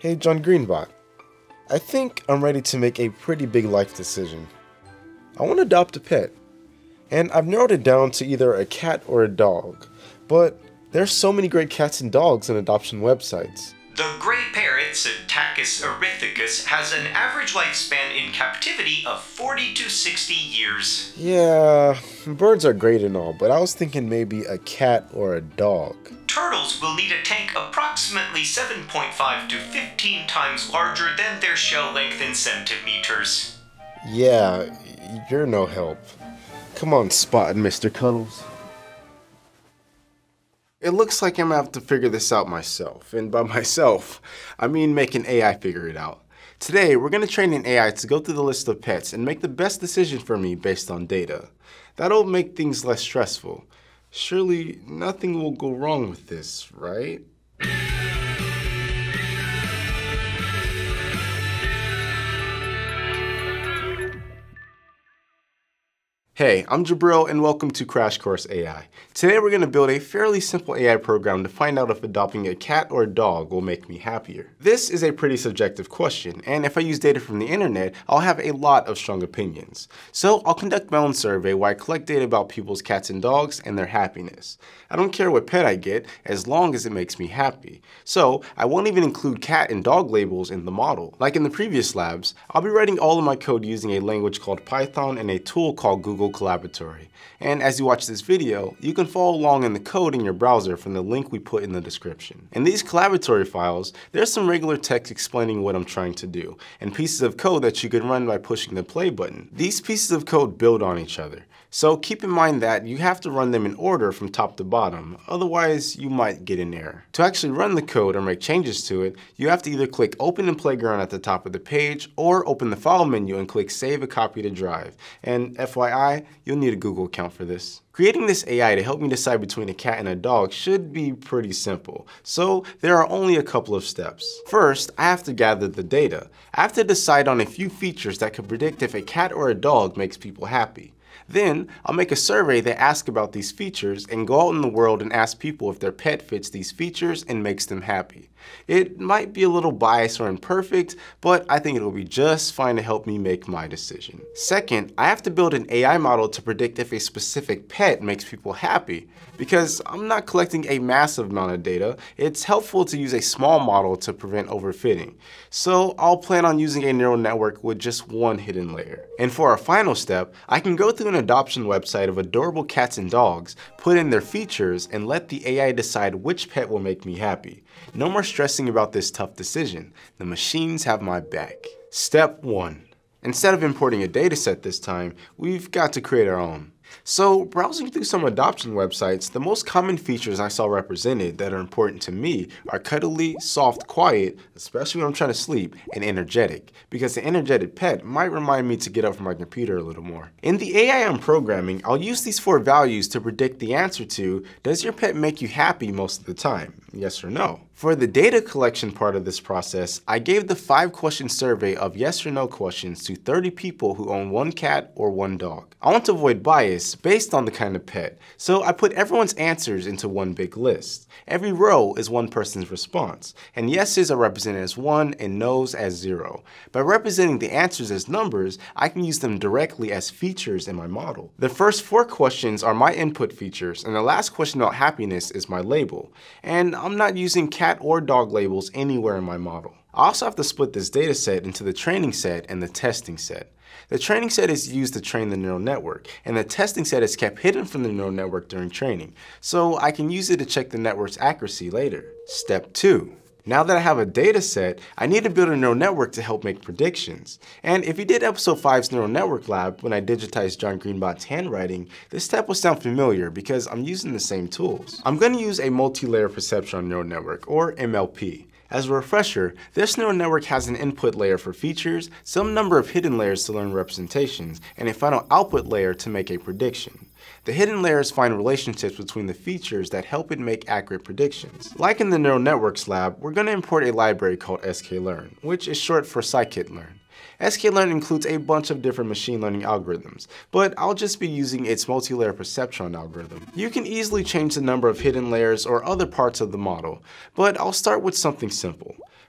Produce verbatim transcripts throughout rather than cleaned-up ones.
Hey John Greenbot, I think I'm ready to make a pretty big life decision. I want to adopt a pet, and I've narrowed it down to either a cat or a dog, but there's so many great cats and dogs on adoption websites. The gray parrot, Psittacus erythicus, has an average lifespan in captivity of forty to sixty years. Yeah, birds are great and all, but I was thinking maybe a cat or a dog. Turtles will need a tank approximately seven point five to fifteen times larger than their shell length in centimeters. Yeah, you're no help. Come on, Spot and Mister Cuddles. It looks like I'm gonna have to figure this out myself, and by myself, I mean make an A I figure it out. Today, we're gonna train an A I to go through the list of pets and make the best decision for me based on data. That'll make things less stressful. Surely, nothing will go wrong with this, right? Hey, I'm Jabril and welcome to Crash Course A I. Today we're going to build a fairly simple A I program to find out if adopting a cat or a dog will make me happier. This is a pretty subjective question, and if I use data from the internet, I'll have a lot of strong opinions. So I'll conduct my own survey where I collect data about people's cats and dogs and their happiness. I don't care what pet I get as long as it makes me happy. So I won't even include cat and dog labels in the model. Like in the previous labs, I'll be writing all of my code using a language called Python and a tool called Google Collaboratory. And as you watch this video, you can follow along in the code in your browser from the link we put in the description. In these Collaboratory files, there's some regular text explaining what I'm trying to do, and pieces of code that you can run by pushing the play button. These pieces of code build on each other. So keep in mind that you have to run them in order from top to bottom, otherwise you might get an error. To actually run the code or make changes to it, you have to either click Open in Playground at the top of the page, or open the File menu and click Save a Copy to Drive. And F Y I, you'll need a Google account for this. Creating this A I to help me decide between a cat and a dog should be pretty simple, so there are only a couple of steps. First, I have to gather the data. I have to decide on a few features that could predict if a cat or a dog makes people happy. Then, I'll make a survey that asks about these features and go out in the world and ask people if their pet fits these features and makes them happy. It might be a little biased or imperfect, but I think it'll be just fine to help me make my decision. Second, I have to build an A I model to predict if a specific pet makes people happy. Because I'm not collecting a massive amount of data, it's helpful to use a small model to prevent overfitting. So I'll plan on using a neural network with just one hidden layer. And for our final step, I can go through an adoption website of adorable cats and dogs, put in their features, and let the A I decide which pet will make me happy. No more stressing about this tough decision. The machines have my back. Step one. Instead of importing a dataset this time, we've got to create our own. So, browsing through some adoption websites, the most common features I saw represented that are important to me are cuddly, soft, quiet, especially when I'm trying to sleep, and energetic, because the energetic pet might remind me to get up from my computer a little more. In the A I I'm programming, I'll use these four values to predict the answer to, does your pet make you happy most of the time? Yes or no? For the data collection part of this process, I gave the five question survey of yes or no questions to thirty people who own one cat or one dog. I want to avoid bias based on the kind of pet, so I put everyone's answers into one big list. Every row is one person's response, and yeses are represented as one and nos as zero. By representing the answers as numbers, I can use them directly as features in my model. The first four questions are my input features, and the last question about happiness is my label. And I'm not using cat or dog labels anywhere in my model. I also have to split this data set into the training set and the testing set. The training set is used to train the neural network, and the testing set is kept hidden from the neural network during training, so I can use it to check the network's accuracy later. Step two. Now that I have a data set, I need to build a neural network to help make predictions. And if you did episode five's neural network lab when I digitized John Greenbot's handwriting, this step will sound familiar because I'm using the same tools. I'm going to use a multi-layer perceptron neural network, or M L P. As a refresher, this neural network has an input layer for features, some number of hidden layers to learn representations, and a final output layer to make a prediction. The hidden layers find relationships between the features that help it make accurate predictions. Like in the neural networks lab, we're going to import a library called sklearn, which is short for scikit-learn. sklearn includes a bunch of different machine learning algorithms, but I'll just be using its multi-layer perceptron algorithm. You can easily change the number of hidden layers or other parts of the model, but I'll start with something simple.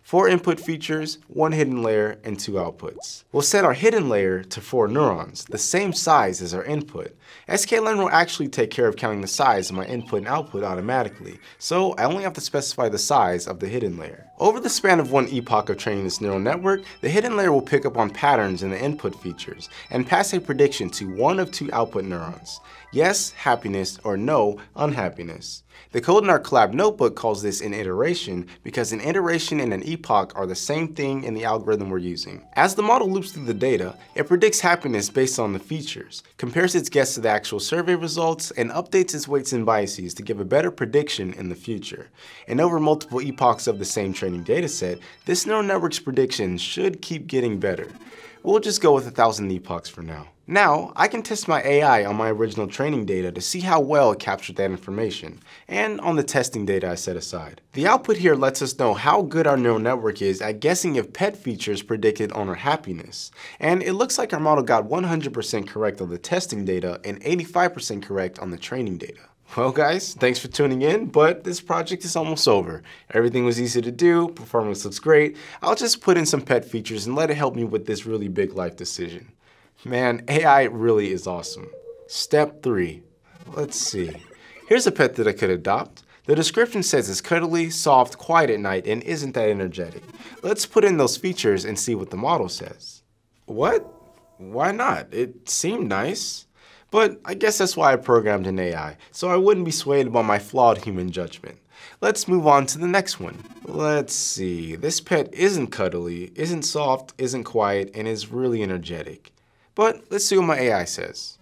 Four input features, one hidden layer, and two outputs. We'll set our hidden layer to four neurons, the same size as our input. sklearn will actually take care of counting the size of my input and output automatically, so I only have to specify the size of the hidden layer. Over the span of one epoch of training this neural network, the hidden layer will pick up on patterns in the input features and pass a prediction to one of two output neurons. Yes, happiness, or no, unhappiness. The code in our collab notebook calls this an iteration because an iteration and an epoch are the same thing in the algorithm we're using. As the model loops through the data, it predicts happiness based on the features, compares its guess to the actual survey results, and updates its weights and biases to give a better prediction in the future. And over multiple epochs of the same training dataset, this neural network's predictions should keep getting better. We'll just go with a thousand epochs for now. Now, I can test my A I on my original training data to see how well it captured that information, and on the testing data I set aside. The output here lets us know how good our neural network is at guessing if pet features predicted owner happiness. And it looks like our model got one hundred percent correct on the testing data and eighty-five percent correct on the training data. Well guys, thanks for tuning in, but this project is almost over. Everything was easy to do, performance looks great. I'll just put in some pet features and let it help me with this really big life decision. Man, A I really is awesome. Step three. Let's see. Here's a pet that I could adopt. The description says it's cuddly, soft, quiet at night, and isn't that energetic. Let's put in those features and see what the model says. What? Why not? It seemed nice. But I guess that's why I programmed an A I, so I wouldn't be swayed by my flawed human judgment. Let's move on to the next one. Let's see. This pet isn't cuddly, isn't soft, isn't quiet, and is really energetic. But let's see what my A I says.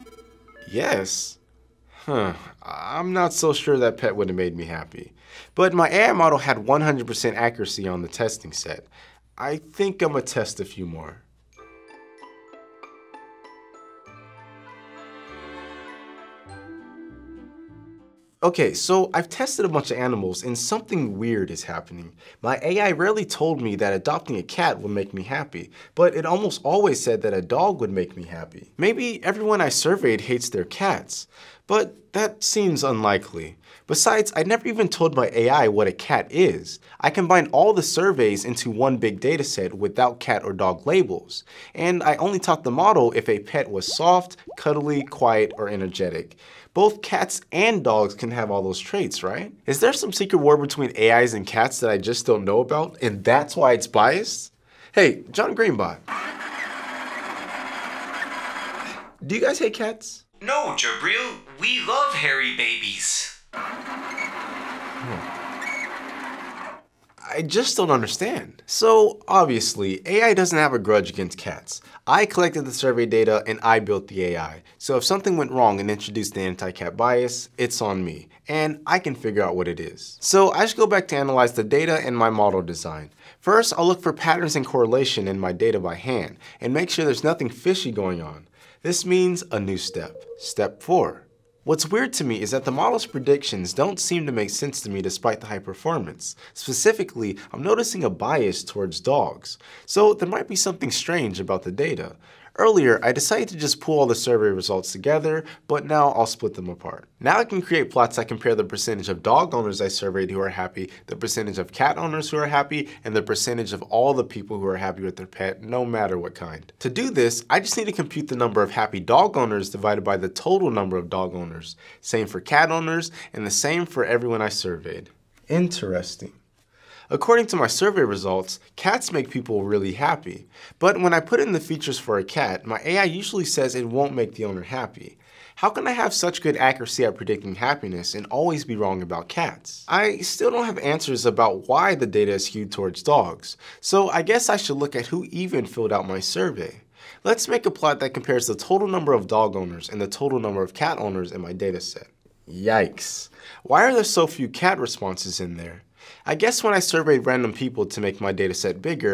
Yes. Huh. I'm not so sure that pet would have made me happy. But my A I model had one hundred percent accuracy on the testing set. I think I'm gonna test a few more. Okay, so I've tested a bunch of animals and something weird is happening. My A I rarely told me that adopting a cat would make me happy, but it almost always said that a dog would make me happy. Maybe everyone I surveyed hates their cats, but that seems unlikely. Besides, I never even told my A I what a cat is. I combined all the surveys into one big dataset without cat or dog labels. And I only taught the model if a pet was soft, cuddly, quiet, or energetic. Both cats and dogs can have all those traits, right? Is there some secret war between A Is and cats that I just don't know about, and that's why it's biased? Hey, John Greenbot. Do you guys hate cats? No, Jabril, we love hairy babies. I just don't understand. So, obviously, A I doesn't have a grudge against cats. I collected the survey data and I built the A I. So if something went wrong and introduced the anti-cat bias, it's on me. And I can figure out what it is. So I should go back to analyze the data and my model design. First, I'll look for patterns and correlation in my data by hand and make sure there's nothing fishy going on. This means a new step. Step four. What's weird to me is that the model's predictions don't seem to make sense to me despite the high performance. Specifically, I'm noticing a bias towards dogs. So there might be something strange about the data. Earlier, I decided to just pull all the survey results together, but now I'll split them apart. Now I can create plots that compare the percentage of dog owners I surveyed who are happy, the percentage of cat owners who are happy, and the percentage of all the people who are happy with their pet, no matter what kind. To do this, I just need to compute the number of happy dog owners divided by the total number of dog owners. Same for cat owners, and the same for everyone I surveyed. Interesting. According to my survey results, cats make people really happy. But when I put in the features for a cat, my A I usually says it won't make the owner happy. How can I have such good accuracy at predicting happiness and always be wrong about cats? I still don't have answers about why the data is skewed towards dogs, so I guess I should look at who even filled out my survey. Let's make a plot that compares the total number of dog owners and the total number of cat owners in my dataset. Yikes. Why are there so few cat responses in there? I guess when I surveyed random people to make my dataset bigger,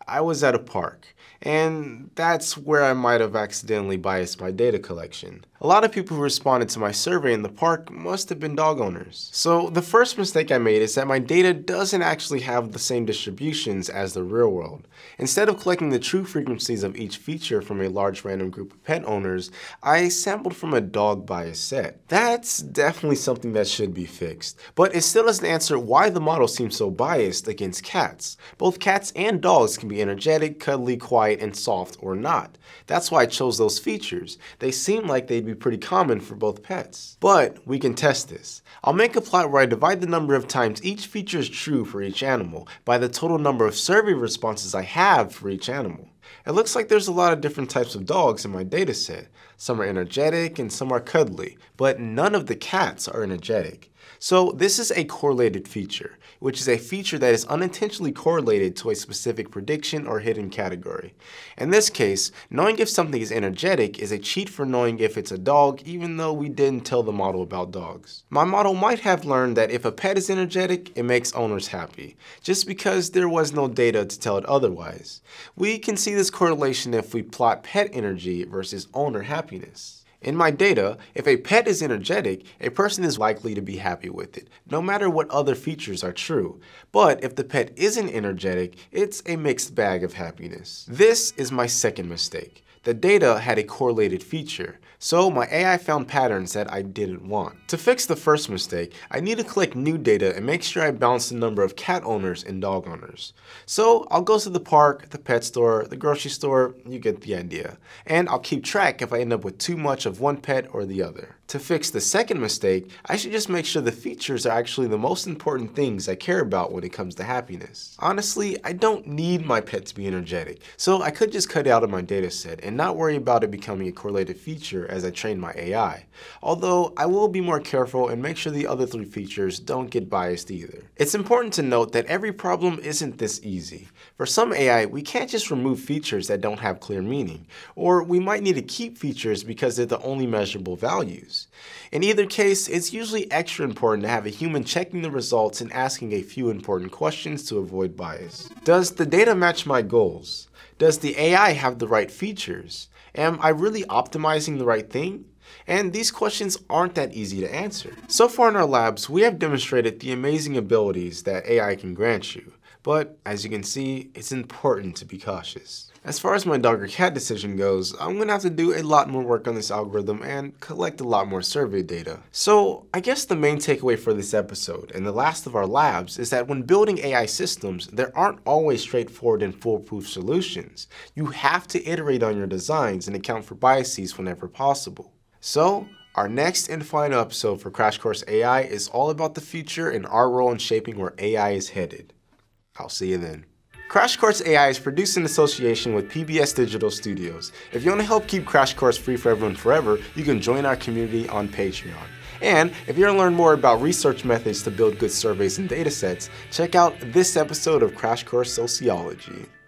I was at a park, and that's where I might have accidentally biased my data collection. A lot of people who responded to my survey in the park must have been dog owners. So the first mistake I made is that my data doesn't actually have the same distributions as the real world. Instead of collecting the true frequencies of each feature from a large random group of pet owners, I sampled from a dog bias set. That's definitely something that should be fixed, but it still doesn't answer why the model seems so biased against cats. Both cats and dogs can be energetic, cuddly, quiet, and soft or not. That's why I chose those features. They seem like they'd be pretty common for both pets. But we can test this. I'll make a plot where I divide the number of times each feature is true for each animal by the total number of survey responses I have for each animal. It looks like there's a lot of different types of dogs in my dataset. Some are energetic and some are cuddly, but none of the cats are energetic. So this is a correlated feature, which is a feature that is unintentionally correlated to a specific prediction or hidden category. In this case, knowing if something is energetic is a cheat for knowing if it's a dog, even though we didn't tell the model about dogs. My model might have learned that if a pet is energetic, it makes owners happy, just because there was no data to tell it otherwise. We can see this correlation if we plot pet energy versus owner happiness. In my data, if a pet is energetic, a person is likely to be happy with it, no matter what other features are true. But if the pet isn't energetic, it's a mixed bag of happiness. This is my second mistake. The data had a correlated feature, so my A I found patterns that I didn't want. To fix the first mistake, I need to collect new data and make sure I balance the number of cat owners and dog owners. So I'll go to the park, the pet store, the grocery store, you get the idea. And I'll keep track if I end up with too much of one pet or the other. To fix the second mistake, I should just make sure the features are actually the most important things I care about when it comes to happiness. Honestly, I don't need my pet to be energetic, so I could just cut it out of my dataset and not worry about it becoming a correlated feature as I train my A I. Although, I will be more careful and make sure the other three features don't get biased either. It's important to note that every problem isn't this easy. For some A I, we can't just remove features that don't have clear meaning, or we might need to keep features because they're the only measurable values. In either case, it's usually extra important to have a human checking the results and asking a few important questions to avoid bias. Does the data match my goals? Does the A I have the right features? Am I really optimizing the right thing? And these questions aren't that easy to answer. So far in our labs, we have demonstrated the amazing abilities that A I can grant you. But as you can see, it's important to be cautious. As far as my dog or cat decision goes, I'm gonna have to do a lot more work on this algorithm and collect a lot more survey data. So I guess the main takeaway for this episode, and the last of our labs, is that when building A I systems, there aren't always straightforward and foolproof solutions. You have to iterate on your designs and account for biases whenever possible. So, our next and final episode for Crash Course A I is all about the future and our role in shaping where A I is headed. I'll see you then. Crash Course A I is produced in association with P B S Digital Studios. If you want to help keep Crash Course free for everyone forever, you can join our community on Patreon. And if you want to learn more about research methods to build good surveys and datasets, check out this episode of Crash Course Sociology.